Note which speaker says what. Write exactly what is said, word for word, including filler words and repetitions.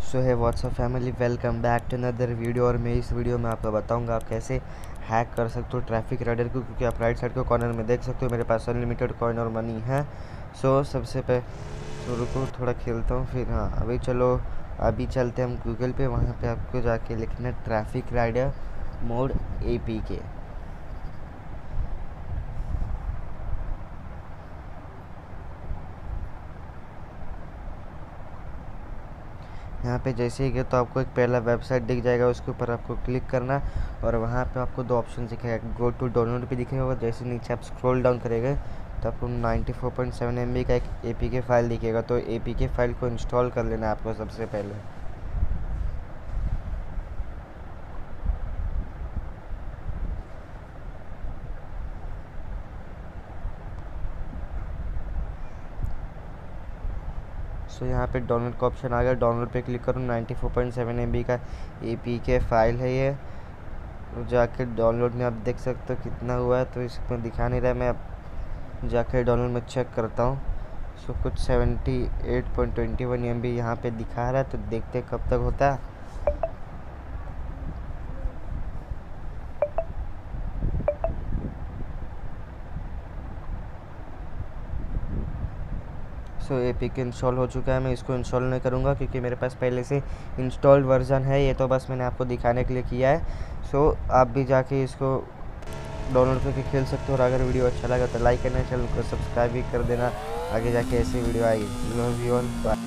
Speaker 1: So hi WhatsApp family, welcome back to another video. और मैं इस वीडियो में आपको बताऊंगा आप कैसे हैक कर सकते हो ट्रैफिक राइडर को, क्योंकि आप राइट साइड के कॉर्नर में देख सकते हो मेरे पास अनलिमिटेड कॉइन और मनी है। सो सबसे पहले तो रुको थोड़ा खेलता हूँ, फिर हाँ अभी चलो अभी चलते हैं हम गूगल पे। वहाँ पे आपको जाके लिखना है traffic rider mod A P K. यहाँ पे जैसे ही गए तो आपको एक पहला वेबसाइट दिख जाएगा, उसके ऊपर आपको क्लिक करना और वहाँ पे आपको दो ऑप्शन दिखेगा, गो टू डाउनलोड पे दिखेगा और जैसे नीचे आप स्क्रॉल डाउन करेंगे तो आपको ninety four point seven M B का एक ए पी के फाइल दिखेगा। तो ए पी के फाइल को इंस्टॉल कर लेना है आपको सबसे पहले। सो यहाँ पे डाउनलोड का ऑप्शन आ गया, डाउनलोड पे क्लिक करो। Ninety four point seven M B का ए पी के फाइल है ये। जाके डाउनलोड में आप देख सकते हो कितना हुआ है, तो इसमें दिखा नहीं रहा है, मैं अब जाके डाउनलोड में चेक करता हूँ। सो कुछ seventy eight point twenty one M B यहाँ पे दिखा रहा है, तो देखते हैं कब तक होता है। सो ए पी के इंस्टॉल हो चुका है। मैं इसको इंस्टॉल नहीं करूँगा क्योंकि मेरे पास पहले से इंस्टॉल्ड वर्जन है, ये तो बस मैंने आपको दिखाने के लिए किया है। सो आप भी जाके इसको डाउनलोड करके खेल सकते हो। और अगर वीडियो अच्छा लगा तो लाइक करना, चैनल को सब्सक्राइब भी कर देना, आगे जाके ऐसी वीडियो आएगी। Love you all, bye.